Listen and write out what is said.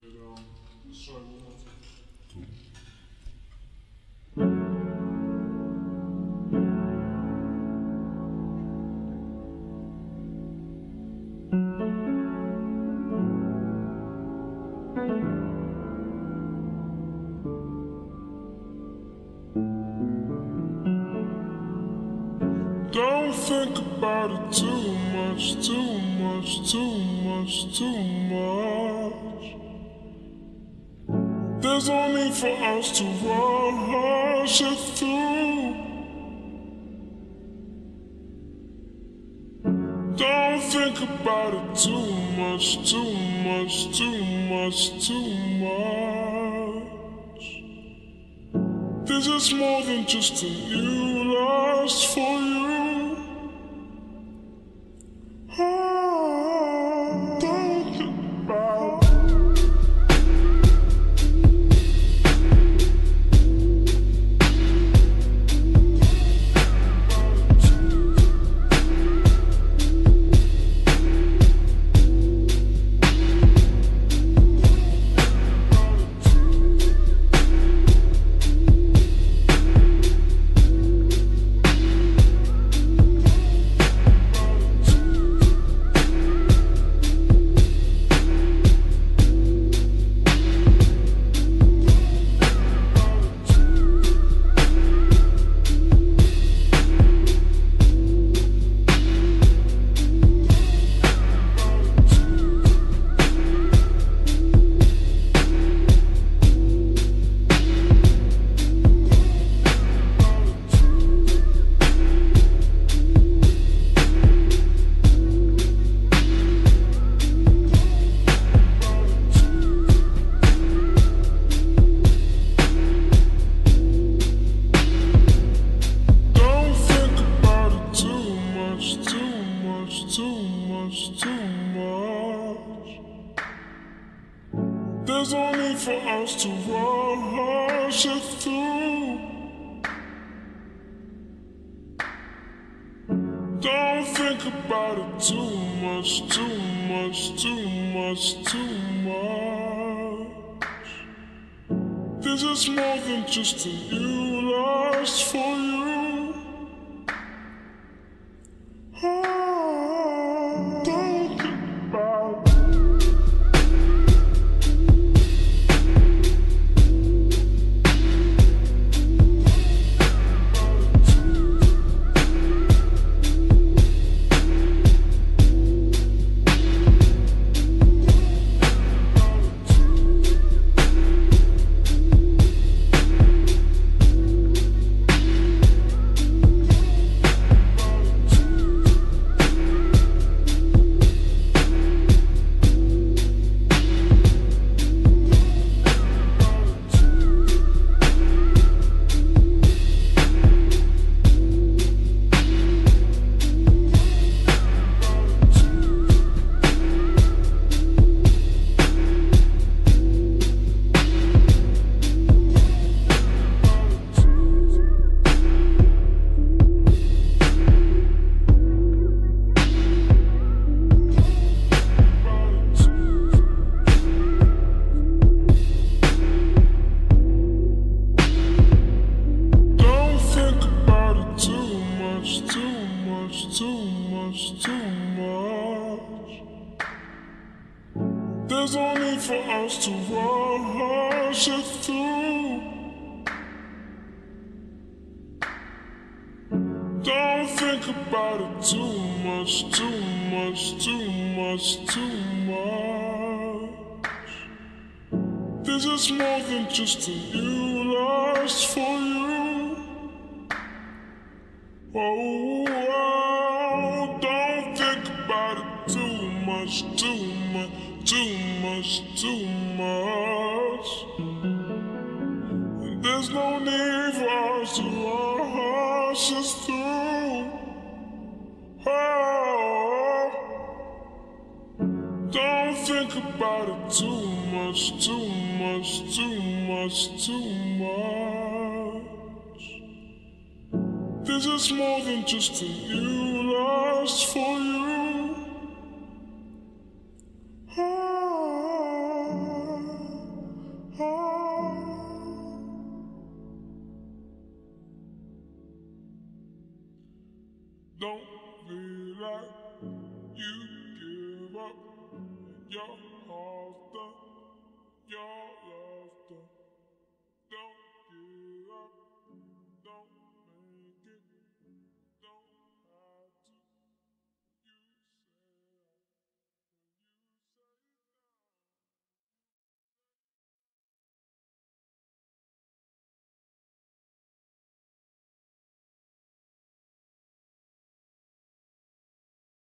Let's try one more time. Don't think about it too much, too much, too much, too much. There's no need for us to rush it through. Don't think about it too much, too much, too much, too much. This is more than just a new lust for you. Don't think about it. Too much. There's no need for us to rush it through. Don't think about it too much, too much, too much, too much. This is more than just a new lust for you. Don't think about it. Too much. There's no need for us to rush it through. Don't think about it too much, too much, too much, too much. This is more than just a new lust for you. Oh, don't think about it too much, too much, too much, too much. There's no need for us to rush us through. Oh, don't think about it too much, too much, too much, too much. This is more than just a new lust for you. like you give up your heart done.